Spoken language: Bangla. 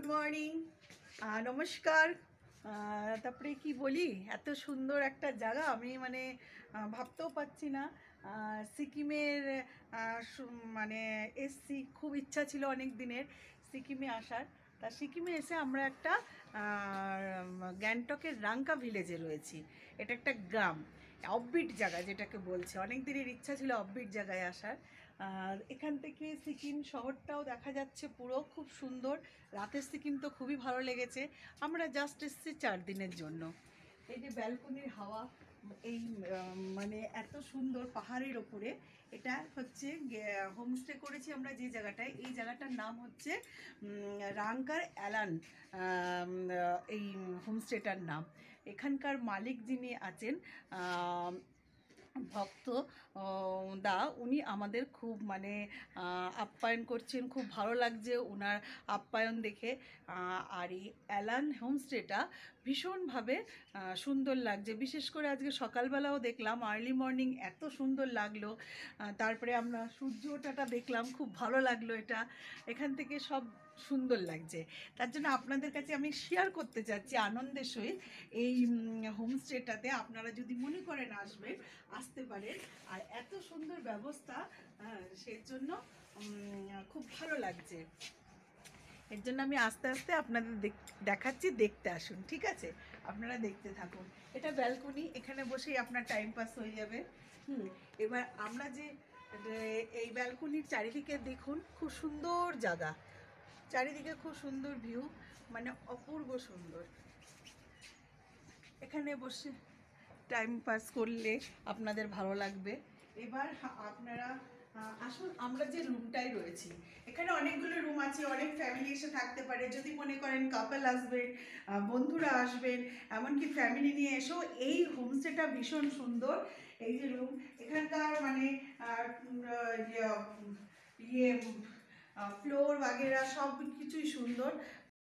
গুড মর্নিং, নমস্কার। তারপরে কি বলি, এত সুন্দর একটা জায়গা আমি ভাবতেও পাচ্ছি না। সিকিমের মানে এসছি, খুব ইচ্ছা ছিল অনেক দিনের সিকিমে আসার। তা সিকিমে এসে আমরা একটা গ্যাংটকের রাংকা ভিলেজে রয়েছি। এটা একটা গ্রাম, অফবিট জায়গা যেটাকে বলছে। অনেক দিনের ইচ্ছা ছিল অফবিট জায়গায় আসার। আর এখান থেকে সিকিম শহরটাও দেখা যাচ্ছে, পুরো খুব সুন্দর। রাতের সিকিম তো খুবই ভালো লেগেছে। আমরা জাস্ট এসেছি 4 দিনের জন্য। এই যে ব্যালকনির হাওয়া, এই এত সুন্দর পাহাড়ের ওপরে। এটা হচ্ছে হোমস্টে করেছি আমরা যে জায়গাটায়। এই জায়গাটার নাম হচ্ছে রাংকার অ্যালান, এই হোমস্টেটার নাম। এখানকার মালিক যিনি আছেন ভক্ত দা, উনি আমাদের খুব আপ্যায়ন করছেন। খুব ভালো লাগছে ওনার আপ্যায়ন দেখে। আর এই অ্যালান হোমস্টেটা ভীষণভাবে সুন্দর লাগছে। বিশেষ করে আজকে সকালবেলাও দেখলাম, আর্লি মর্নিং এত সুন্দর লাগলো। তারপরে আমরা সূর্য ওঠাটা দেখলাম, খুব ভালো লাগলো। এটা এখান থেকে সব সুন্দর লাগছে। তার জন্য আপনাদের কাছে আমি শেয়ার করতে চাচ্ছি আনন্দের সহিত এই হোমস্টেটাতে। আপনারা যদি মনে করেন আসবেন, আসতে পারেন। আর এত সুন্দর ব্যবস্থা, সেই জন্য খুব ভালো লাগছে। এর জন্য আমি আস্তে আস্তে আপনাদের দেখাচ্ছি, দেখতে আসুন, ঠিক আছে? আপনারা দেখতে থাকুন। এটা ব্যালকনি, এখানে বসেই আপনার টাইম পাস হয়ে যাবে। এবার আমরা যে এই ব্যালকনির চারিদিকে দেখুন, খুব সুন্দর জায়গা, চারিদিকে খুব সুন্দর ভিউ, অপূর্ব সুন্দর। এখানে বসে টাইম পাস করলে আপনাদের ভালো লাগবে। এবার আপনারা আসুন, আমরা যে রুমটাই রয়েছি, এখানে অনেকগুলো রুম আছে। অনেক ফ্যামিলি এসে থাকতে পারে। যদি মনে করেন কাপল আসবেন, বন্ধুরা আসবেন, এমনকি ফ্যামিলি নিয়ে এসেও এই হোমস্টেটা ভীষণ সুন্দর। এই যে রুম, এখানকার ইয়ে ফ্লোর বাগেরা সব কিছুই সুন্দর।